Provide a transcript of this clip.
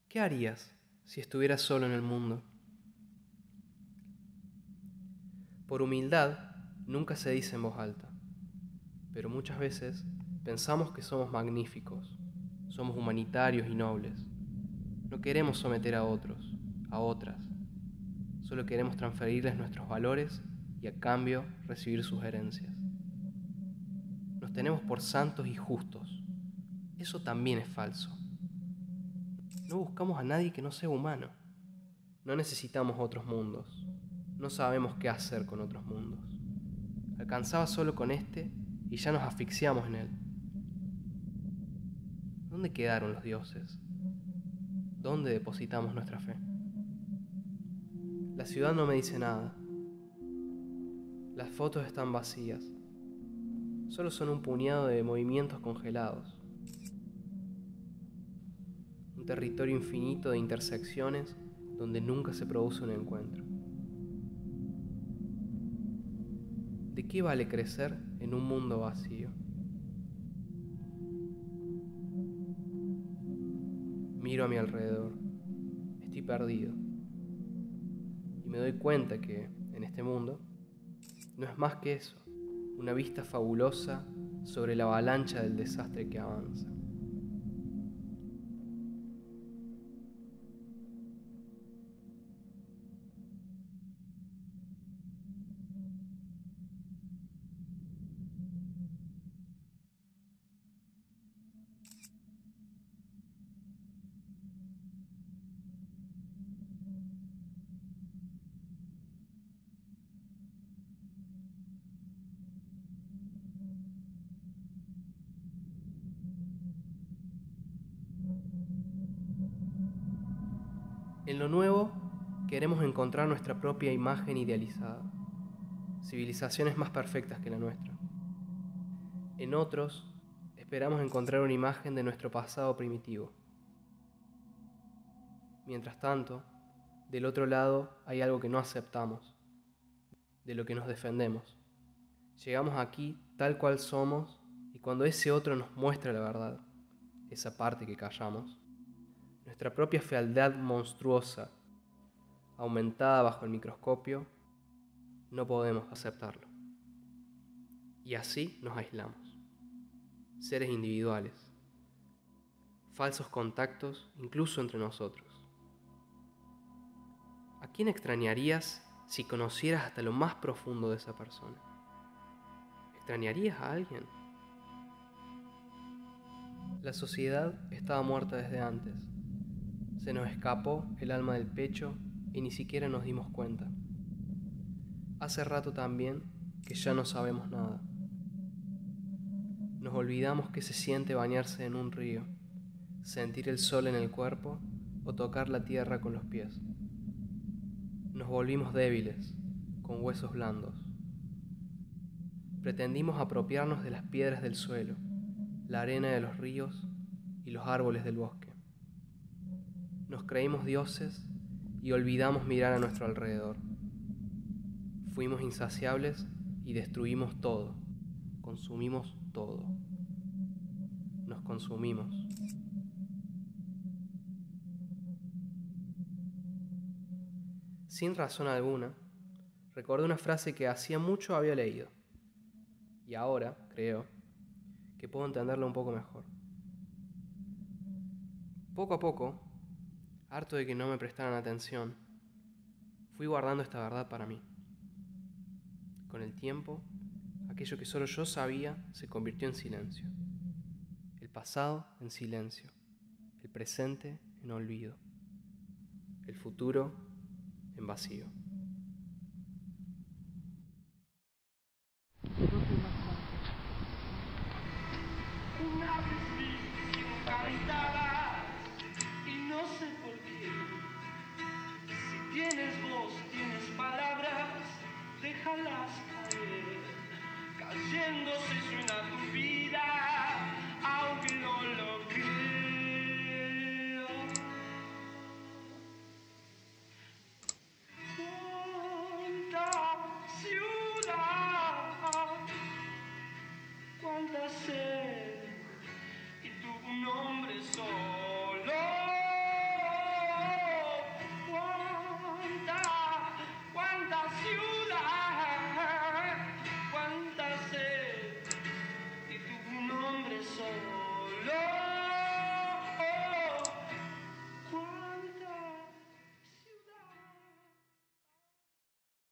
¿Qué harías si estuvieras solo en el mundo? Por humildad, nunca se dice en voz alta, pero muchas veces pensamos que somos magníficos, somos humanitarios y nobles. No queremos someter a otros, a otras. Solo queremos transferirles nuestros valores y a cambio recibir sus herencias. Nos tenemos por santos y justos. Eso también es falso. No buscamos a nadie que no sea humano. No necesitamos otros mundos. No sabemos qué hacer con otros mundos. Alcanzaba solo con este y ya nos asfixiamos en él. ¿Dónde quedaron los dioses? ¿Dónde depositamos nuestra fe? La ciudad no me dice nada. Las fotos están vacías. Solo son un puñado de movimientos congelados. Un territorio infinito de intersecciones donde nunca se produce un encuentro. ¿De qué vale crecer en un mundo vacío? Miro a mi alrededor. Estoy perdido. Y me doy cuenta que, en este mundo, no es más que eso, una vista fabulosa sobre la avalancha del desastre que avanza. En lo nuevo, queremos encontrar nuestra propia imagen idealizada, civilizaciones más perfectas que la nuestra. En otros, esperamos encontrar una imagen de nuestro pasado primitivo. Mientras tanto, del otro lado hay algo que no aceptamos, de lo que nos defendemos. Llegamos aquí tal cual somos y cuando ese otro nos muestra la verdad, esa parte que callamos, nuestra propia fealdad monstruosa, aumentada bajo el microscopio, no podemos aceptarlo. Y así nos aislamos. Seres individuales, falsos contactos incluso entre nosotros. ¿A quién extrañarías si conocieras hasta lo más profundo de esa persona? ¿Extrañarías a alguien? La sociedad estaba muerta desde antes. Se nos escapó el alma del pecho y ni siquiera nos dimos cuenta. Hace rato también que ya no sabemos nada. Nos olvidamos que se siente bañarse en un río, sentir el sol en el cuerpo o tocar la tierra con los pies. Nos volvimos débiles, con huesos blandos. Pretendimos apropiarnos de las piedras del suelo, la arena de los ríos y los árboles del bosque. Nos creímos dioses y olvidamos mirar a nuestro alrededor. Fuimos insaciables y destruimos todo. Consumimos todo. Nos consumimos. Sin razón alguna, recordé una frase que hacía mucho había leído. Y ahora, creo, que puedo entenderla un poco mejor. Poco a poco, harto de que no me prestaran atención, fui guardando esta verdad para mí. Con el tiempo, aquello que solo yo sabía se convirtió en silencio. El pasado en silencio, el presente en olvido, el futuro en vacío. Una vez vi que no cantabas y no sé por qué. Si tienes voz, tienes palabras, déjalas caer. Cayéndose suena tu vida, aunque no lo